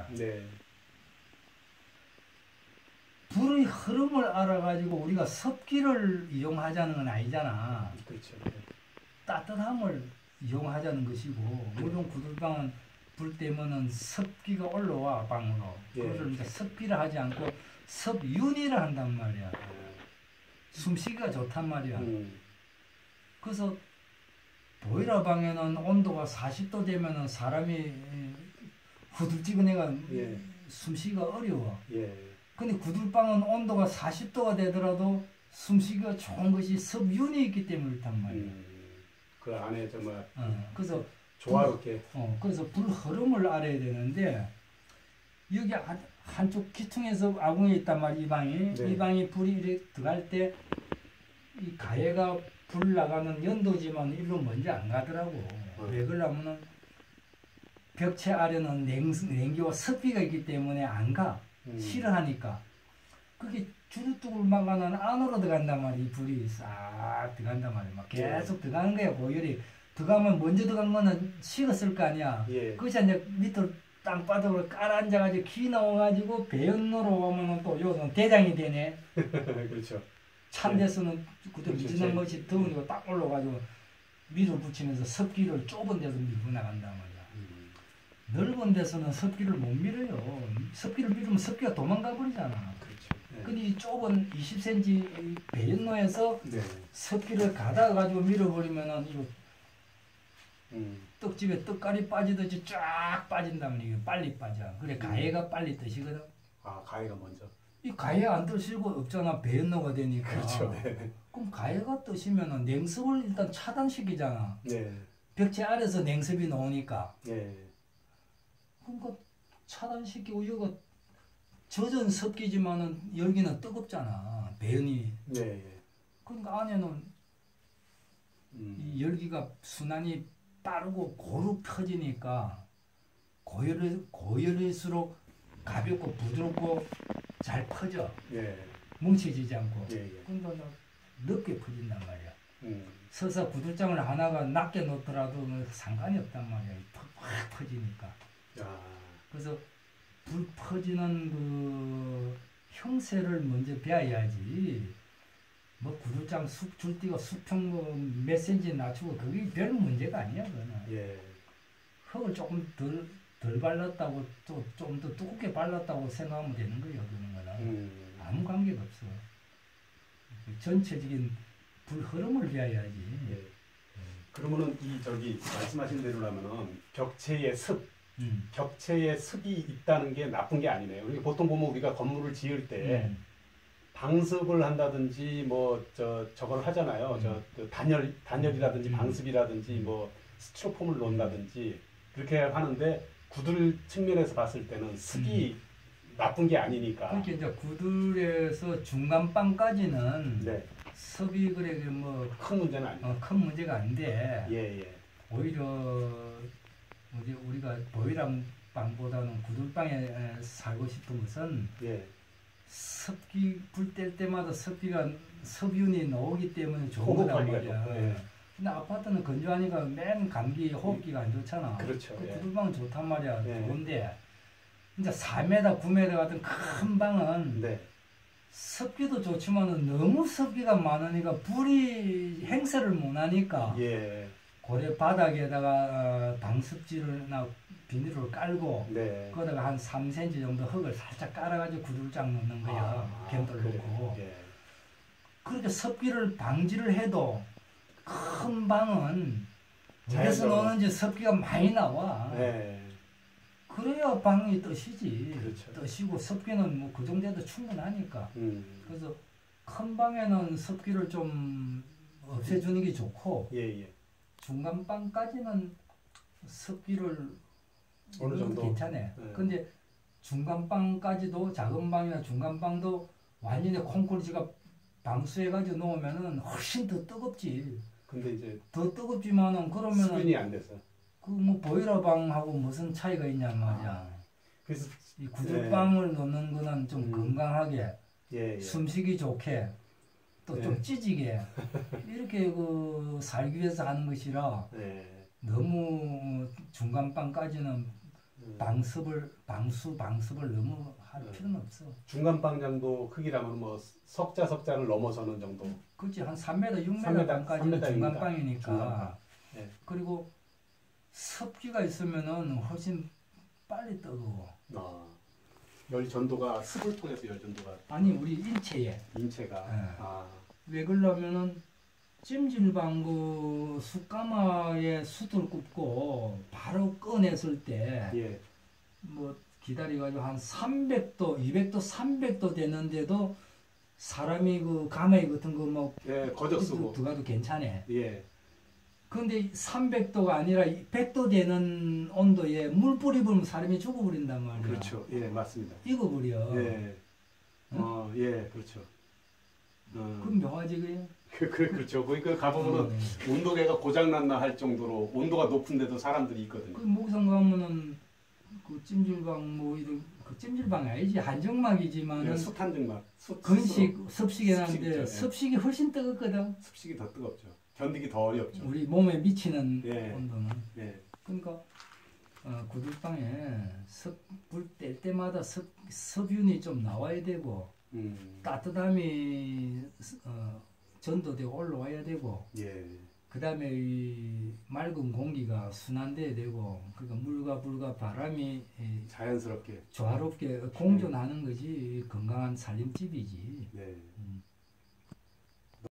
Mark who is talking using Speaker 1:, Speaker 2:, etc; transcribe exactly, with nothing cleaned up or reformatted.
Speaker 1: 네.
Speaker 2: 불의 흐름을 알아가지고 우리가 습기를 이용하자는 건 아니잖아.
Speaker 1: 그렇죠.
Speaker 2: 따뜻함을 이용하자는 것이고, 물론 구들방은 불 때문에 습기가 올라와 방으로.
Speaker 1: 예.
Speaker 2: 그걸 이제 습기를 하지 않고 습윤이를 한단 말이야. 숨쉬기가 좋단 말이야.
Speaker 1: 음.
Speaker 2: 그래서 보일러 방에는 온도가 사십 도 되면은 사람이 후들찌근해가
Speaker 1: 예.
Speaker 2: 숨쉬기가 어려워.
Speaker 1: 예.
Speaker 2: 근데 구들방은 온도가 사십 도가 되더라도 숨쉬기가 좋은 것이 습윤이 있기 때문에 그렇단 말이야.
Speaker 1: 음. 그 안에 정말
Speaker 2: 어, 그래서
Speaker 1: 조화롭게.
Speaker 2: 불, 어, 그래서 불 흐름을 알아야 되는데 여기 한, 한쪽 기퉁에서 아궁이 있단 말이야. 이 방이.
Speaker 1: 네.
Speaker 2: 이 방이 불이 이렇게 들어갈 때 이 가해가 불 나가는 연도지만 일로 먼저 안 가더라고.
Speaker 1: 어.
Speaker 2: 왜 그러냐면은 벽체 아래는 냉, 냉기와 습기가 있기 때문에 안 가.
Speaker 1: 음.
Speaker 2: 싫어하니까. 그게 주루뚝을 막아는 안으로 들어간단 말이야. 이 불이 싹 들어간단 말이야. 막 계속 네. 들어가는 거야. 고열이. 들어가면 먼저 들어간 거는 식었을 거 아니야.
Speaker 1: 예.
Speaker 2: 그것이 이제 밑으로 땅바닥으로 깔아앉아가지고 기 넣어가지고 배연로로 오면은 또 요는 대장이 되네.
Speaker 1: 그렇죠.
Speaker 2: 찬 데서는 그때
Speaker 1: 그렇죠.
Speaker 2: 미지난 것이 더우니까 딱 올라가지고 밀어 붙이면서 습기를 좁은 데서 밀고 나간단 말이야.
Speaker 1: 음.
Speaker 2: 넓은 데서는 습기를 못 밀어요. 습기를 밀으면 습기가 도망가 버리잖아.
Speaker 1: 그렇죠. 네.
Speaker 2: 근데 이 좁은 이십 센티미터 배연로에서
Speaker 1: 네.
Speaker 2: 습기를 가다가 가지고 밀어버리면은 이거
Speaker 1: 음.
Speaker 2: 떡집에 떡갈이 빠지듯이 쫙 빠진다면 이게 빨리 빠져. 그래 가해가 빨리 뜨시거든.
Speaker 1: 아 가해가 먼저.
Speaker 2: 이 가해 안 뜨시고 없잖아. 배연로가 되니까.
Speaker 1: 그렇죠. 네.
Speaker 2: 그럼 가해가 뜨시면은 냉습을 일단 차단시키잖아.
Speaker 1: 네.
Speaker 2: 벽체 아래서 냉습이 나오니까.
Speaker 1: 네.
Speaker 2: 그러니까 차단시키고 이거 젖은 습기지만은 열기는 뜨겁잖아. 배연이.
Speaker 1: 네.
Speaker 2: 그러니까 안에는
Speaker 1: 음.
Speaker 2: 이 열기가 순환이 빠르고 고루 펴지니까 고열, 고열일수록 가볍고 부드럽고 잘 퍼져.
Speaker 1: 예.
Speaker 2: 뭉쳐지지 않고.
Speaker 1: 예, 예.
Speaker 2: 그러니까 넓게 퍼진단 말이야.
Speaker 1: 음.
Speaker 2: 서서 구들장을 하나가 낮게 놓더라도 뭐 상관이 없단 말이야. 확 퍼지니까.
Speaker 1: 야.
Speaker 2: 그래서 불 퍼지는 그 형세를 먼저 배워야지. 뭐 구들장 숲 줄띠가 수평 뭐 몇 센치 낮추고 그게 별 문제가 아니야. 그거는.
Speaker 1: 예.
Speaker 2: 흙을 조금 덜, 덜 발랐다고 또 좀 더 두껍게 발랐다고 생각하면 되는 거예요. 그런 거는.
Speaker 1: 음.
Speaker 2: 아무 관계가 없어. 전체적인 불 흐름을 배워야지.
Speaker 1: 예. 그러면은 이 저기 말씀하신 대로라면은 벽체의 습,
Speaker 2: 음.
Speaker 1: 벽체에 습이 있다는 게 나쁜 게 아니네요. 우리가 보통 보면 우리가 건물을 지을 때
Speaker 2: 음.
Speaker 1: 방습을 한다든지 뭐 저 저걸 하잖아요.
Speaker 2: 음.
Speaker 1: 저 그 단열 단열이라든지
Speaker 2: 음.
Speaker 1: 방습이라든지 뭐 스티로폼을 놓는다든지 그렇게 하는데 구들 측면에서 봤을 때는 습이 음. 나쁜 게 아니니까.
Speaker 2: 그렇게 이제 구들에서 중간방까지는
Speaker 1: 네.
Speaker 2: 습이 그래 뭐
Speaker 1: 큰 문제는 아니에요.
Speaker 2: 어, 큰 문제가 아닌데
Speaker 1: 예, 예.
Speaker 2: 오히려 뭐지 우리가 보일러 방보다는 구들방에 살고 싶은 것은
Speaker 1: 예.
Speaker 2: 습기 불 뗄 때마다 습기가 습윤이 나오기 때문에 좋은 거란 말이야.
Speaker 1: 예.
Speaker 2: 근데 아파트는 건조하니까 맨 감기 호흡기가 안 좋잖아.
Speaker 1: 그렇죠.
Speaker 2: 그
Speaker 1: 예.
Speaker 2: 구들방은 좋단 말이야.
Speaker 1: 예.
Speaker 2: 좋은데 이제 사 미터, 구 미터 같은 큰 방은
Speaker 1: 네.
Speaker 2: 습기도 좋지만은 너무 습기가 많으니까 불이 행세를 못 하니까
Speaker 1: 예.
Speaker 2: 고래 바닥에다가 방습지나 비닐을 깔고
Speaker 1: 네.
Speaker 2: 거기다가 한 삼 센티미터 정도 흙을 살짝 깔아가지고 구들장 넣는 거야.
Speaker 1: 아,
Speaker 2: 뱀돌 넣고.
Speaker 1: 예.
Speaker 2: 그렇게 습기를 방지를 해도 큰 방은 어디서
Speaker 1: 자연적으로.
Speaker 2: 노는지 습기가 많이 나와.
Speaker 1: 네.
Speaker 2: 그래야 방이 뜨시지.
Speaker 1: 그렇죠.
Speaker 2: 뜨시고 습기는 뭐 그 정도도 충분하니까.
Speaker 1: 음.
Speaker 2: 그래서 큰 방에는 습기를 좀 없애주는 게 좋고
Speaker 1: 예, 예.
Speaker 2: 중간 방까지는 습기를
Speaker 1: 어느 정도
Speaker 2: 괜찮아.
Speaker 1: 네.
Speaker 2: 근데 중간 방까지도 작은 방이나 중간 방도 완전히 콘크리트가 방수해가지고 놓으면은 훨씬 더 뜨겁지.
Speaker 1: 근데 이제
Speaker 2: 더 뜨겁지만은 그러면은
Speaker 1: 수분이 안 돼서
Speaker 2: 그 뭐 보일러 방하고 무슨 차이가 있냐 말이야.
Speaker 1: 아, 그래서
Speaker 2: 이 구들방을 네. 넣는 거는 좀
Speaker 1: 음.
Speaker 2: 건강하게
Speaker 1: 예, 예.
Speaker 2: 숨쉬기 좋게 또 좀
Speaker 1: 네.
Speaker 2: 찌지게 이렇게 그 살기 위해서 하는 것이라
Speaker 1: 네.
Speaker 2: 너무 중간방까지는
Speaker 1: 음.
Speaker 2: 방습을 방수 방습을 너무 할
Speaker 1: 음.
Speaker 2: 필요는 없어.
Speaker 1: 중간 방장도 크기라면 뭐 석자 석자를 넘어서는 정도.
Speaker 2: 그렇지 한 삼 미터 육
Speaker 1: 삼
Speaker 2: 미터
Speaker 1: 미터,
Speaker 2: 방까지는
Speaker 1: 삼 미터입니다.
Speaker 2: 중간방이니까.
Speaker 1: 중간방. 예.
Speaker 2: 그리고 습기가 있으면은 훨씬 빨리 뜨거워.
Speaker 1: 아, 열 전도가 습을 통해서 열 전도가
Speaker 2: 아니 우리 인체에
Speaker 1: 인체가
Speaker 2: 예.
Speaker 1: 아,
Speaker 2: 왜 그러냐면은 찜질방 그 숯가마에 숯을 굽고 바로 꺼냈을 때
Speaker 1: 예.
Speaker 2: 뭐 기다려가지고 한 삼백 도, 이백 도, 삼백 도 되는데도 사람이 그 가마이 같은 거뭐
Speaker 1: 예, 거적 쓰고.
Speaker 2: 들어가도 괜찮아.
Speaker 1: 예.
Speaker 2: 근데 삼백 도가 아니라 백 도 되는 온도에 물 뿌리면 사람이 죽어버린단 말이야.
Speaker 1: 그렇죠. 예, 맞습니다.
Speaker 2: 익어버려.
Speaker 1: 예. 어, 예, 그렇죠. 어,
Speaker 2: 그럼 묘하지 그래.
Speaker 1: 그, 그, 그렇죠. 그러니까 가보면은
Speaker 2: 음.
Speaker 1: 온도계가 고장났나 할 정도로 온도가 높은데도 사람들이 있거든요.
Speaker 2: 그 목욕탕 가면은 그 찜질방 뭐 이런 그 찜질방이 아니지 한정막이지만은
Speaker 1: 예, 숯한증막. 숯,
Speaker 2: 건식 습식이
Speaker 1: 습식
Speaker 2: 나는데
Speaker 1: 있죠, 예.
Speaker 2: 습식이 훨씬 뜨겁거든.
Speaker 1: 습식이 더 뜨겁죠. 견디기 더 어렵죠.
Speaker 2: 우리 몸에 미치는
Speaker 1: 예.
Speaker 2: 온도는.
Speaker 1: 예.
Speaker 2: 그러니까 어, 구들방에 습불 뗄 때마다 습 습윤이 좀 나와야 되고
Speaker 1: 음.
Speaker 2: 따뜻함이 어, 전도되고 올라와야 되고
Speaker 1: 예.
Speaker 2: 그 다음에 이 맑은 공기가 순환돼야 되고 그러니까 물과 불과 바람이 이
Speaker 1: 자연스럽게.
Speaker 2: 조화롭게 공존하는 거지 건강한 살림집이지.
Speaker 1: 네.